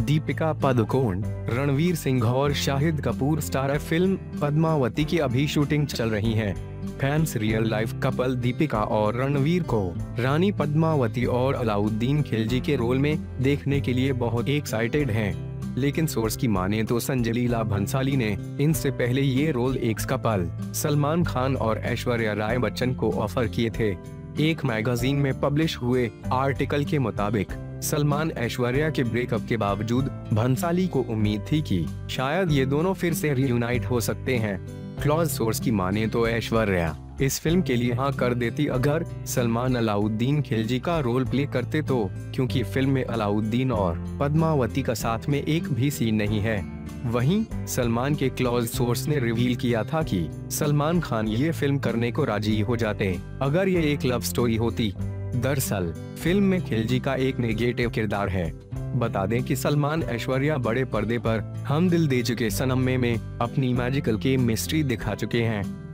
दीपिका पादुकोण, रणवीर सिंह और Shahid Kapoor starrer film Padmavati की अभी शूटिंग चल रही है। Fans real life couple Deepika और रणवीर को रानी पद्मावती और अलाउद्दीन खिलजी के रोल में देखने के लिए बहुत एक्साइटेड हैं। लेकिन सोर्स की माने तो संजय लीला भंसाली ने इनसे पहले ये रोल एक्स-कपल सलमान खान और ऐश्वर्या राय बच्चन को ऑफर किए थे। एक मैगजीन में पब्लिश हुए आर्टिकल के मुताबिक सलमान ऐश्वर्या के ब्रेकअप के बावजूद भंसाली को उम्मीद थी कि शायद ये दोनों फिर से रियूनाइट हो सकते हैं। क्लोज सोर्स की माने तो ऐश्वर्या इस फिल्म के लिए हाँ कर देती अगर सलमान अलाउद्दीन खिलजी का रोल प्ले करते तो, क्योंकि फिल्म में अलाउद्दीन और पद्मावती का साथ में एक भी सीन नहीं है। वहीं सलमान के क्लोज सोर्स ने रिवील किया था कि सलमान खान ये फिल्म करने को राजी हो जाते अगर ये एक लव स्टोरी होती। दरअसल फिल्म में खिलजी का एक नेगेटिव किरदार है। बता दें कि सलमान ऐश्वर्या बड़े पर्दे पर हम दिल दे चुके सनम में अपनी मैजिकल केमिस्ट्री दिखा चुके हैं।